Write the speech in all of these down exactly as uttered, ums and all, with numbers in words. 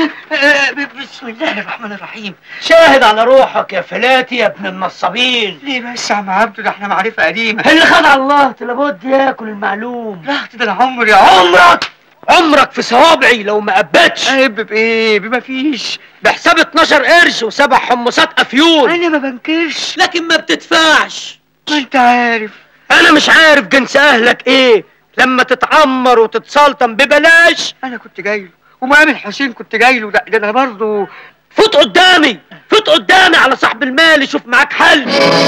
بسم الله الرحمن الرحيم. شاهد على روحك يا فلاتي يا ابن النصابين. ليه بس يا عم عبده؟ ده احنا معرفه قديمه. اللي خد على الله لابد ياكل المعلوم. رحت ده انا عمري عمرك عمرك في صوابعي لو ما قبتش. عيب بايه؟ بما فيش بحساب اتناشر قرش وسبع حمصات افيون. انا ما بنكرش لكن ما بتدفعش. ما انت عارف. انا مش عارف جنس اهلك ايه لما تتعمر وتتسلطن ببلاش. انا كنت جاي له ومقام الحسين كنت جاي له. ده, ده انا برضه فوت قدامي فوت قدامي على صاحب المال يشوف معاك حل.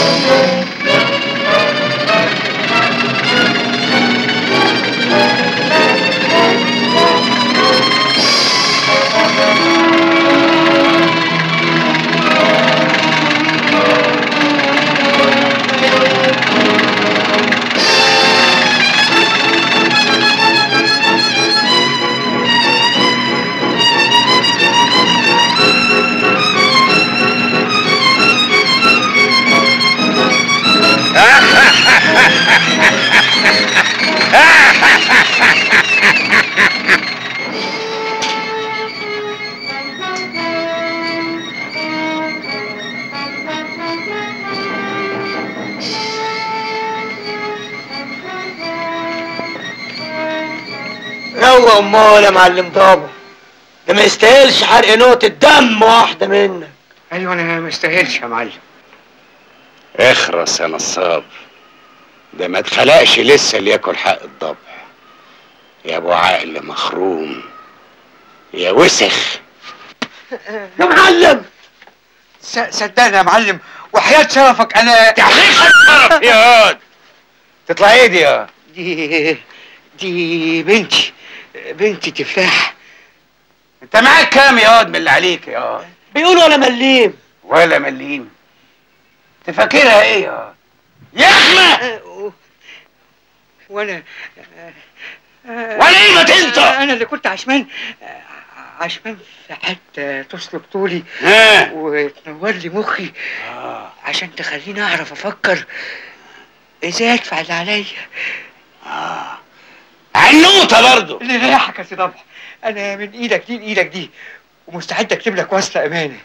روق امال يا معلم طابع. ده ما يستاهلش حرق نقطة دم واحدة منك. ايوه انا ما استاهلش يا معلم. اخرس يا نصاب، ده ما اتخلقش لسه اللي ياكل حق الضبع. يا ابو عقل مخروم يا وسخ يا معلم. صدقني يا معلم وحياة شرفك انا. تعليش الشرف يا واد. تطلع ايه دي يا دي دي بنتي بنتي تفاح. انت معاك كام يا واد من اللي عليك يا واد؟ بيقولوا ولا مليم ولا مليم. تفكرها ايه يا واد؟ يخمة. وانا وانا ايه ما انت؟ انا اللي كنت عشمان عشمان في حته تسلك طولي وتنور لي مخي آه. عشان تخليني اعرف افكر ازاي ادفع اللي عليا. اه عنوطه برضه. اللي ريحك يا سي ضبع، انا من ايدك دي لايدك دي ومستعد اكتب لك وصل امانه.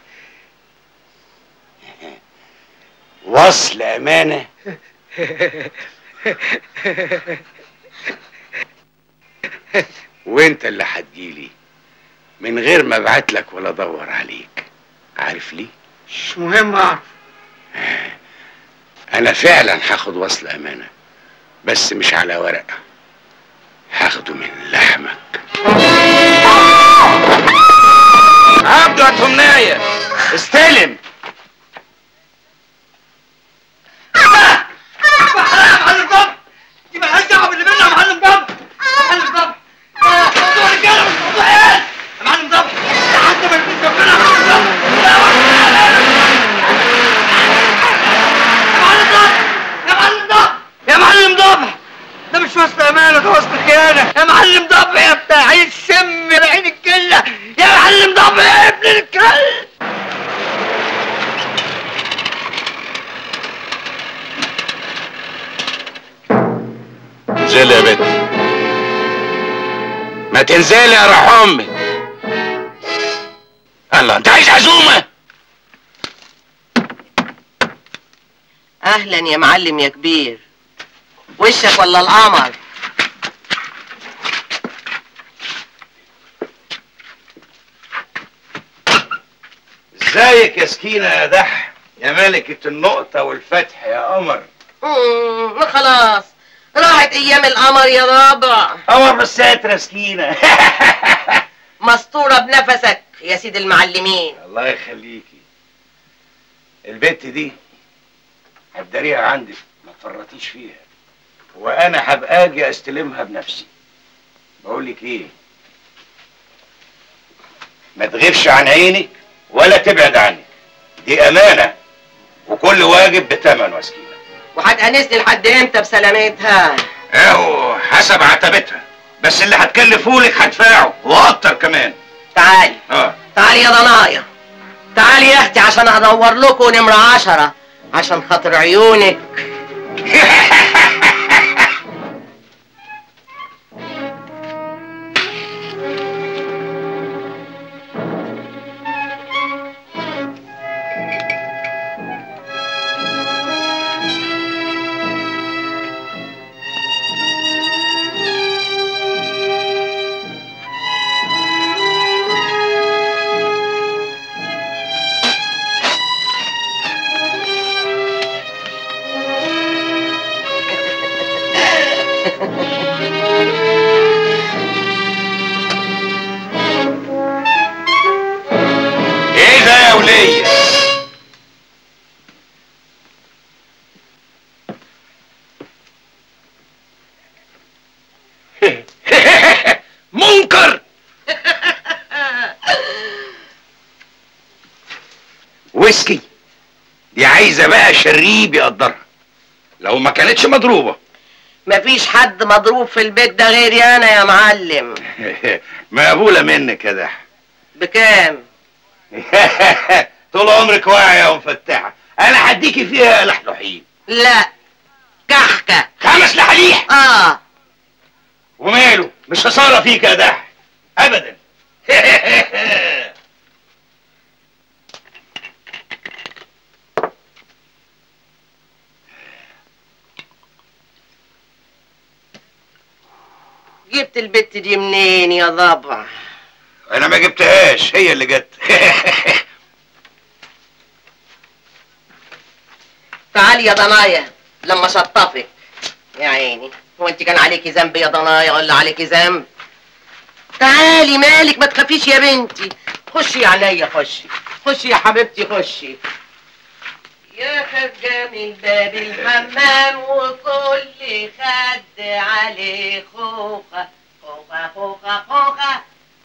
وصل امانه؟ وانت اللي هتجيلي من غير ما ابعت لك ولا ادور عليك. عارف ليه؟ مش مهم اعرف. انا فعلا هاخد وصل امانه بس مش على ورقه، هاخده من لحمك. عبده يا تمنايه استلم. معلم ضبع دي مالهاش دعوه باللي بينا يا معلم ضبع. معلم ضبع موضوع رجاله مش موضوع عيال يا معلم ضبع. ده حتى ما يكونش ربنا يا معلم ضبع. يا معلم ضبع يا معلم ضبع ده مش وصل امانه، ده وصل خيانه يا معلم ضبع يا بتاع السم يا عين الكله يا معلم ضبع يا ابن الكلب. انزلي يا بنت. ما تنزلي يا روح امي. الله انت عايز عزومه؟ اهلا يا معلم يا كبير. وشك ولا القمر؟ ازيك يا سكينه يا دح يا ملكه النقطه والفتح يا قمر. امم خلاص راحت ايام القمر يا رابع. قمر بالستر يا سكينه. مسطوره بنفسك يا سيد المعلمين. الله يخليكي. البنت دي هتداريها عندك ما تفرطيش فيها وانا هبقى اجي استلمها بنفسي. بقول لك ايه، ما تغيبش عن عينك ولا تبعد عنك، دي امانه وكل واجب بثمن يا سكينه. وهتأنسني لحد امتى بسلامتها؟ اهو حسب عتبتها، بس اللي هتكلفهولك هدفعه واكتر كمان. تعالي اه تعالي يا ضنايا، تعالي يا اختي عشان هدور لكم نمره عشرة عشان خاطر عيونك. ويسكي؟ دي عايزه بقى شريب يقدرها، لو ما كانتش مضروبه. مفيش حد مضروب في البيت ده غيري انا يا معلم. مقبوله منك يا دح. بكام؟ طول عمرك واعيه ومفتحه، انا هديكي فيها لحلوحين. لا كحكه. خمس لحاليح؟ اه. وماله، مش خساره فيك يا دح ابدا. جبت البت دي منين يا ضبع؟ انا ما جبتهاش، هي اللي جت. تعالي يا ضنايا لما شطفك يا عيني. هو انت كان عليكي ذنب يا ضنايا ولا عليكي ذنب؟ تعالي مالك، ما تخافيش يا بنتي. خشي عليا، خشي خشي يا حبيبتي، خشي يا خدام الباب الحمام وكل خد عليه خوخه خوخه خوخه خوخه.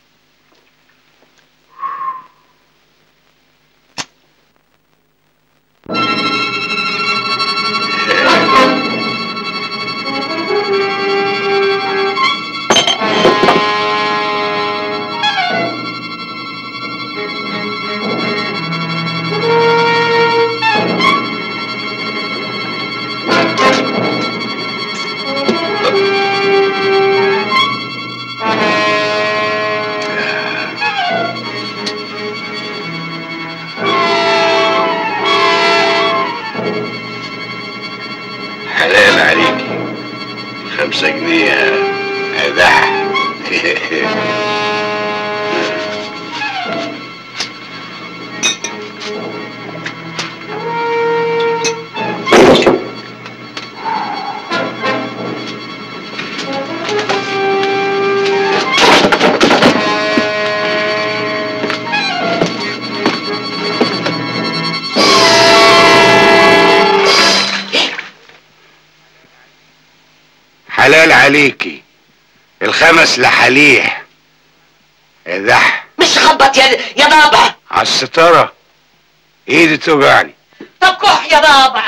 حلال عليكي خمسة جنيه يا دح. حلال عليكي الخمس لحاليح يا دح. مش خبط يا يا ضابع على الستارة، ايدي توجعني. طب كح يا ضابع.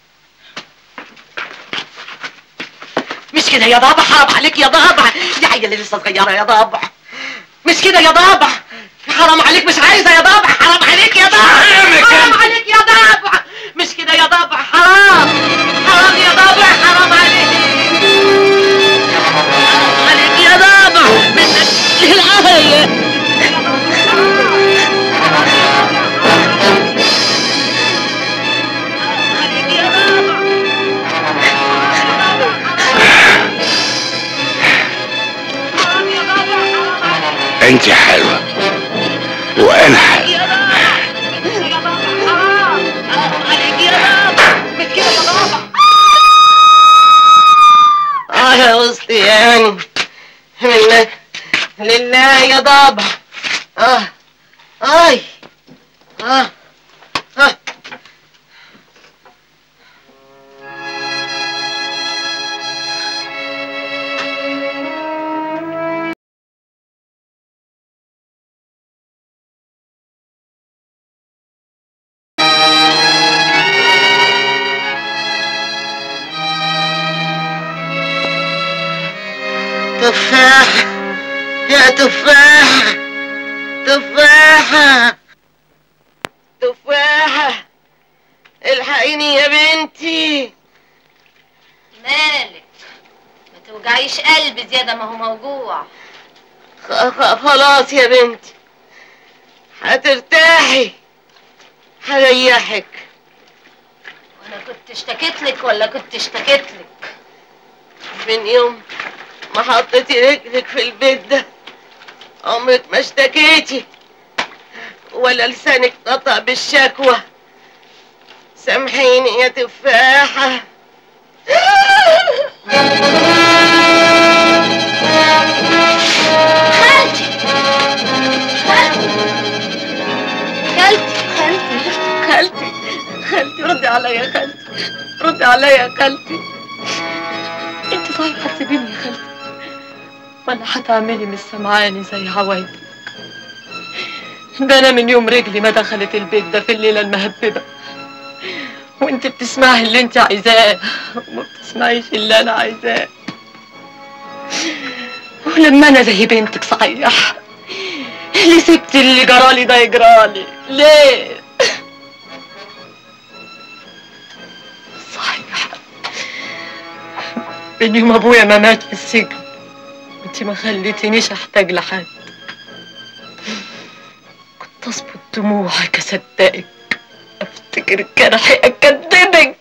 مش كده يا ضابع، حرام عليك يا ضابع، دي عيلة لسه صغيرة يا ضابع. مش كده يا ضابع، حرام عليك، مش عايزة يا ضابع، حرام عليك يا ضابع، حرام عليك يا ضابع. مش كده يا ضابع، حرام حرام يا ضابع، حرام عليك حرام عليك يا ضابع منك للآية. انت حلوة وانا حلو. اه يا وسطي يعني منك لله يا ضابع. اه اي اه اه تفاحة يا تفاحة، تفاحة تفاحة، الحقيني يا بنتي. مالك؟ ما توجعيش قلبي زيادة، ما هو موجوع. خلاص يا بنتي هترتاحي، هريحك. وانا كنت اشتكيت لك ولا كنت اشتكيت لك؟ من يوم ما حطيتي رجلك في البيت ده عمرك ما اشتكيتي ولا لسانك نطق بالشكوى. سامحيني يا تفاحة. خالتي خالتي خالتي خالتي خالتي خالتي ردي عليا يا خالتي، ردي عليا يا خالتي. انت صحيح هتسيبيني يا خالتي ولا هتعملي مش سامعاني زي عوايدك؟ ده انا من يوم رجلي ما دخلت البيت ده في الليله المهببه وانت بتسمعي اللي انت عايزاه وما بتسمعيش اللي انا عايزاه. ولما انا زي بنتك صحيح اللي سبت اللي جرالي ده يجرالي ليه؟ صحيح من يوم ابويا ما مات في السجن انت ما خليتنيش احتاج لحد. كنت اظبط دموعك اصدقك افتكر جرحي اكدبك.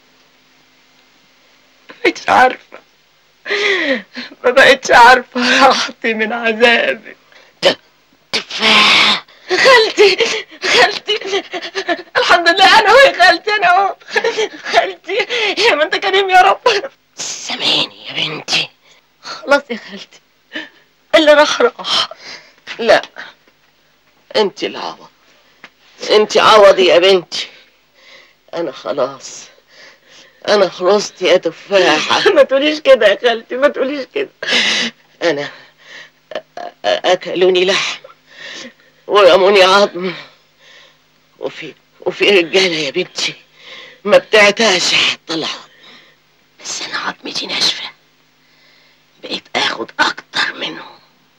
ما بقتش عارفه ما بقتش عارفه راحتي من عذابك. تفاحة خالتي خالتي الحمد لله انا اهو يا خالتي انا اهو. خالتي يا ما انت كريم يا رب. سامحيني يا بنتي. خلاص يا خالتي اللي راح راح. لا انت العوض، انت عوضي يا بنتي. انا خلاص انا خلصت يا تفاحة. ما تقوليش كده يا خالتي ما تقوليش كده. انا اكلوني لحم ورموني عظم وفي وفي رجاله يا بنتي ما بتعتاش حتى العظم. بس انا عظمتي ناشفه بقيت اخد اكتر منهم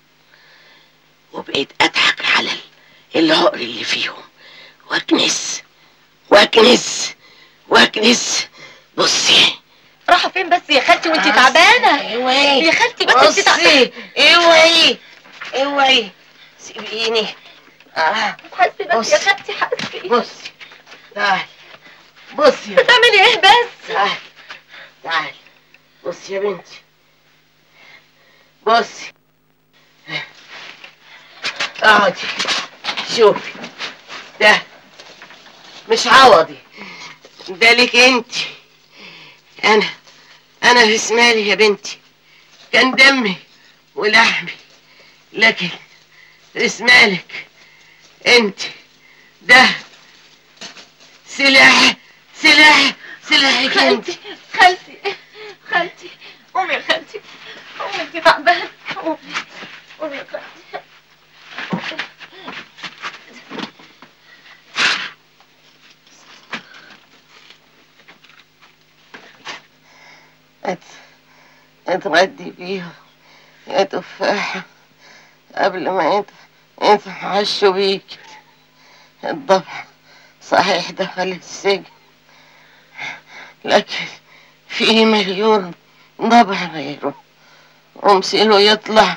وبقيت اضحك على العقر اللي فيهم واكنس واكنس واكنس. بصي راحه فين بس يا خالتي وانت تعبانه؟ اوعي يا خالتي بس انت تعبانه. اوعي اوعي سيبيني. اه حسبي بس يا خالتي حسبي. بصي تعالي بصي بتعملي ايه بس؟ تعالي تعالي بصي يا بنتي بصي اقعدي شوفي. ده مش عوضي ده لك انت. انا انا في اسمالي يا بنتي كان دمي ولحمي لكن اسمالك انت ده سلاح سلاح سلاحك انت. خالتي خالتي خالتي قومي يا خالتي قومي انت تعبانه قومي قومي يا خالتي. اتغدي بيهم يا تفاحة قبل ما يتعشوا بيك. الضبع صحيح دخل السجن لكن في مليون ضبع غيره ومسيله يطلع.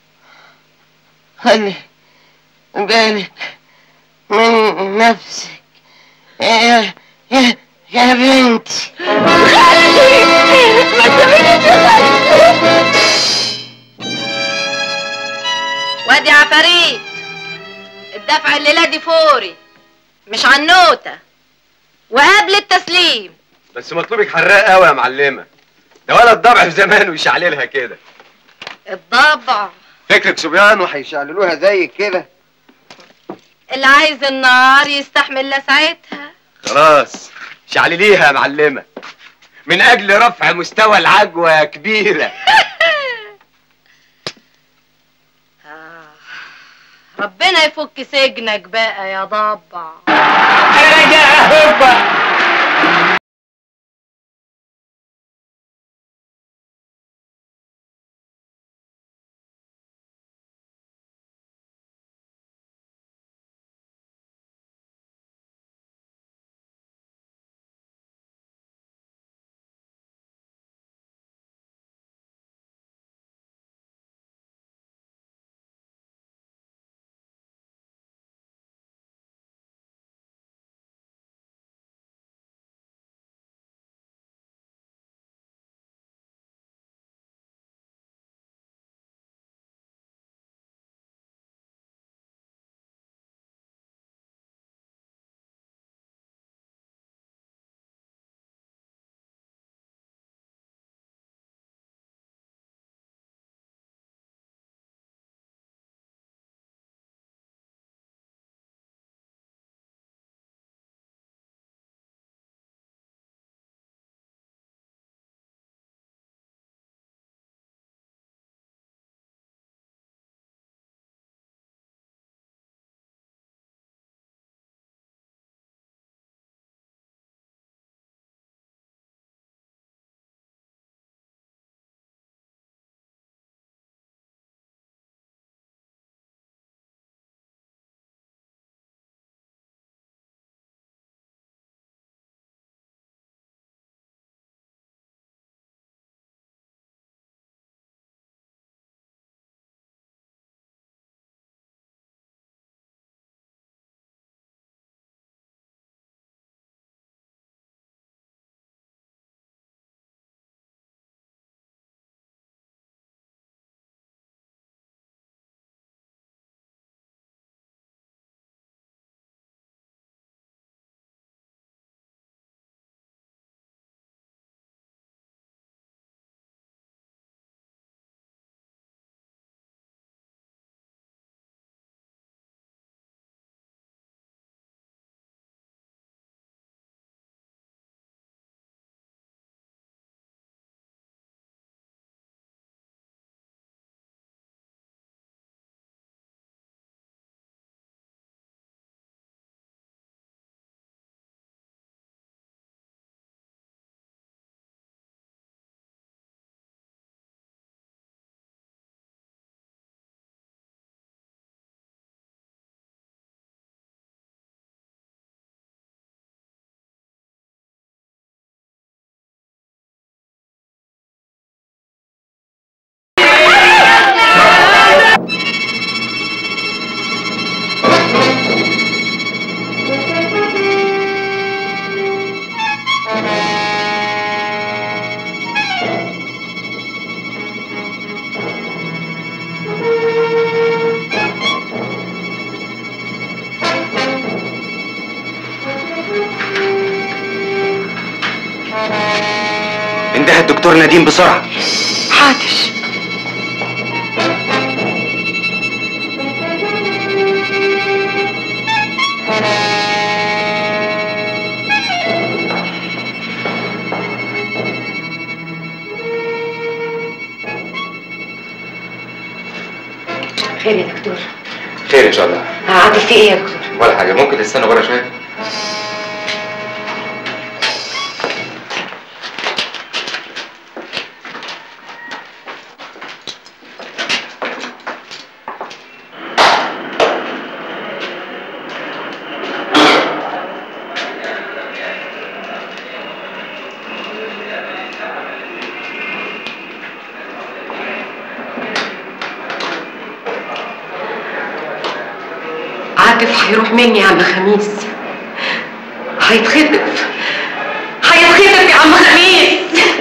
خلي بالك من نفسك يا يا يا بنتي. وادي عفاريت الدفع الليله دي فوري مش عنوته وقبل التسليم. بس مطلوبك حراق قوي يا معلمه. ده ولا الضبع في زمان ويشعللها كده. الضبع فكرك صبيان وهيشعللوها زي كده. اللي عايز النار يستحمل لساعتها. خلاص شعلليها يا معلمه من اجل رفع مستوى العجوه يا كبيره. ربنا يفك سجنك بقى يا ضبع. رجع هوبا. انده الدكتور نديم بسرعه. حاضر. خير يا دكتور؟ خير ان شاء الله. عاطف في ايه يا دكتور؟ ولا حاجه، ممكن تستنى بره شويه؟ عاطف هيروح مني يا عم خميس، هيتخطف هيتخطف يا عم خميس.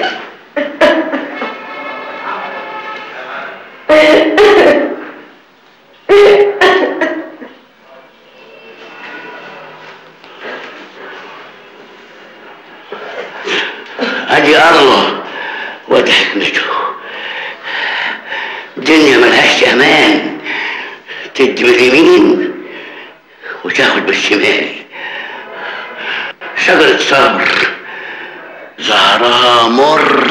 ادي الله وادي حكمته. الدنيا ملهاش امان، تدي باليمين وتاخد بالشمال. شجرة صبر زهرها مر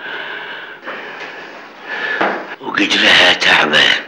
وجدرها تعبان.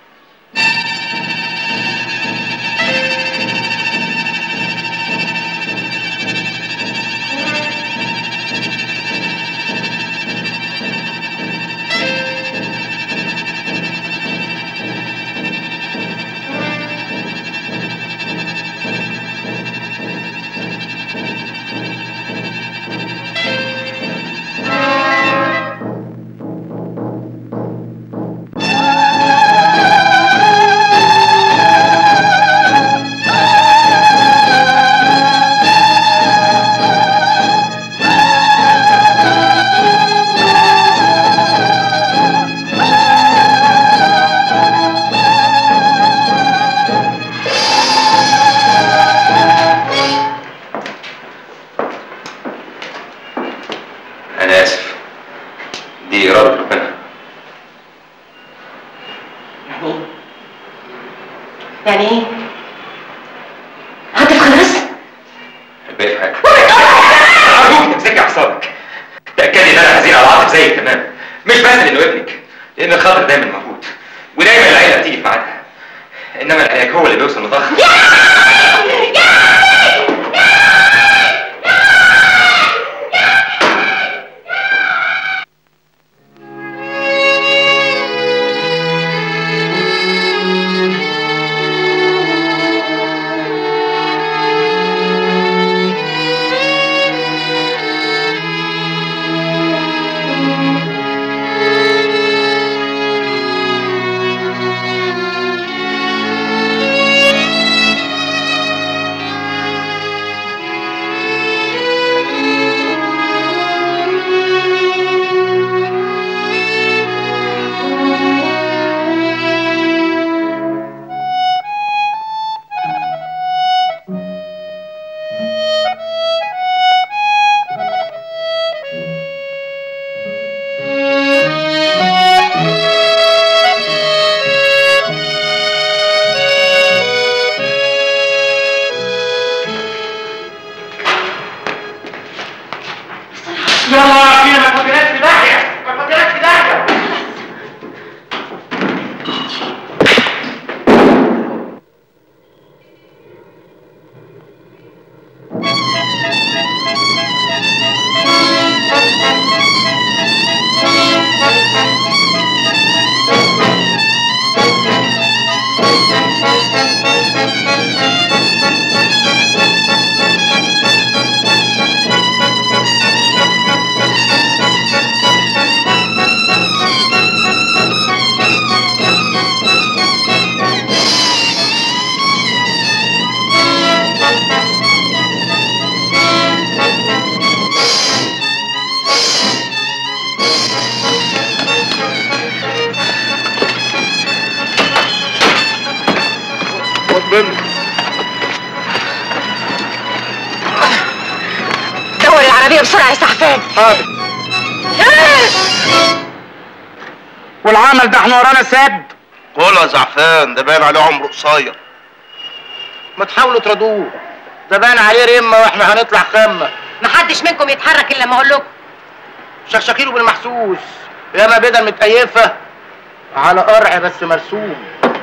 يعني ايه؟ عاطف خلاص؟ الباقي في حاجه. ارجوك تمسكي اعصابك. تاكدي ان انا حزين على عاطف زيك تمام، مش بس لانه ابنك، لان الخطر دايما موجود ودايما العيله بتيجي في ميعادها، انما العلاج هو اللي بيوصل متاخر. دور العربية بسرعة يا سعفان. حاضر. والعمل ده احنا ورانا سد. قول يا زعفان، ده باين عليه عمره قصير. ما تحاولوا تردوه، ده باين عليه رمه واحنا هنطلع خمه. محدش منكم يتحرك الا لما اقول لكم. شكشكيله بالمحسوس، ياما بدل متقيفه على قرع بس مرسوم.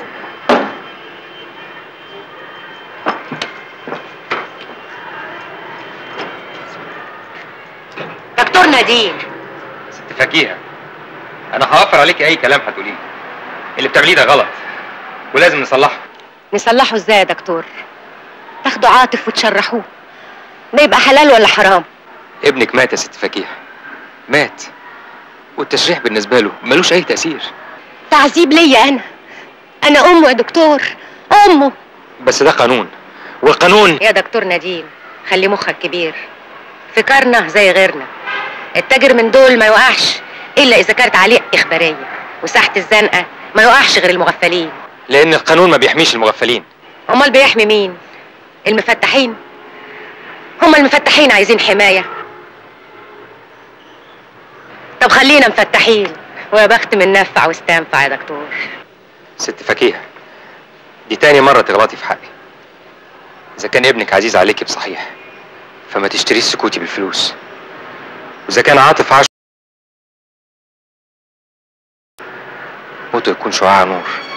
دكتور نديم. ست فكيهة، انا هوفر عليكي اي كلام هتقوليه. اللي بتعمليه ده غلط ولازم نصلحه. نصلحه ازاي يا دكتور؟ تاخدوا عاطف وتشرحوه، ده يبقى حلال ولا حرام؟ ابنك مات يا ست فكيهة، مات، والتشريح بالنسبة له ملوش اي تأثير. تعذيب ليا انا انا امه يا دكتور، امه. بس ده قانون، والقانون يا دكتور نديم خلي مخك كبير، فكرنا زي غيرنا. التاجر من دول ما يوقعش الا اذا كانت عليه اخباريه، وساحه الزنقه ما يوقعش غير المغفلين. لان القانون ما بيحميش المغفلين. امال بيحمي مين؟ المفتحين. هم المفتحين عايزين حمايه. طب خلينا مفتحين، ويا بخت من نفع واستنفع يا دكتور. ست فكيهة، دي تاني مرة تغلطي في حقي. إذا كان ابنك عزيز عليكي بصحيح فما تشتريش سكوتي بالفلوس، وإذا كان عاطف عاش موته يكون شعاع نور.